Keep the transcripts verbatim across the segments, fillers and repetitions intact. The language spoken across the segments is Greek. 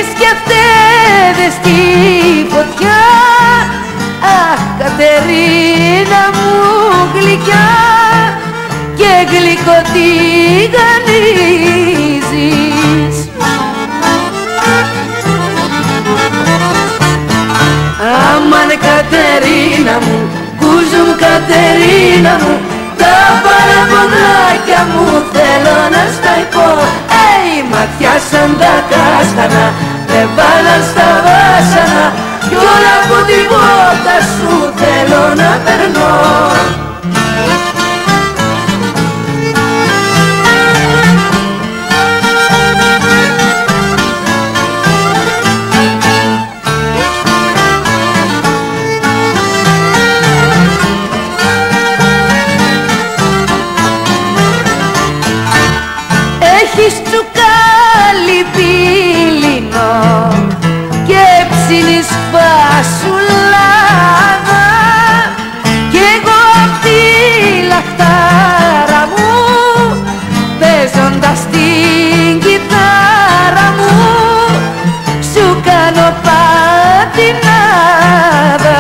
έχεις και φταίδες στη φωτιά. Αχ, Κατερίνα μου γλυκιά, και γλυκό τηγανίζεις. Αμάν Κατερίνα μου, κούζου μου Κατερίνα μου, τα παραπονάκια μου θέλω να στα πω. Ε, η ματιά σαν τα κάστανα, με βάλαν στα βάσανα, κι όλα από την πόρτα σου θέλω να περνώ. Έχεις τσουκάλι πύλινο και ψήνεις φασουλάδα, κι εγώ απ' τη λαχτάρα μου, παίζοντας την κιθάρα μου, σου κάνω πατινάδα.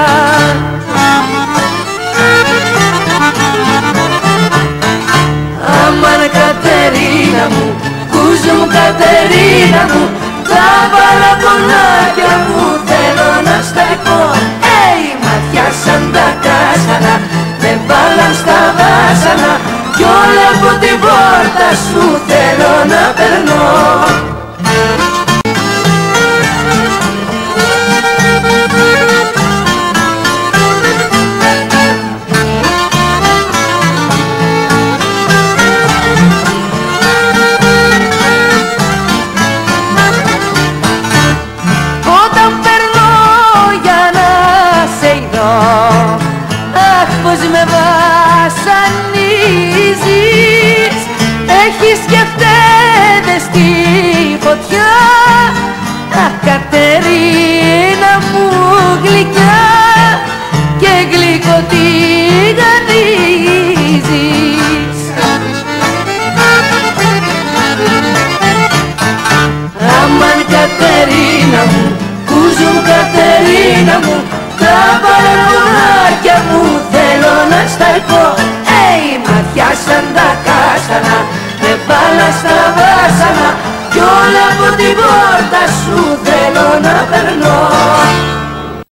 Αμάν Κατερίνα μου, κούζου μου Κατερίνα μου, τα παραπονάκια μου θέλω να στα πω. Ε, η ματιά σαν τα κάστανα, με βάλαν στα βάσανα, κι όλα από την πόρτα σου θέλω να περνώ. Αχ, πως με βασανίζεις, έχεις και φταίδες στη φωτιά. Αχ, Κατερίνα μου γλυκιά, και γλυκό τηγανίζεις. Αμάν Κατερίνα μου, κούζου μου Κατερίνα μου, τα παραπονάκια μου θέλω να στα πω. Ε, η ματιά σαν τα κάστανα, με βάλα στα βάσανα, κι όλα από την πόρτα σου θέλω να περνώ.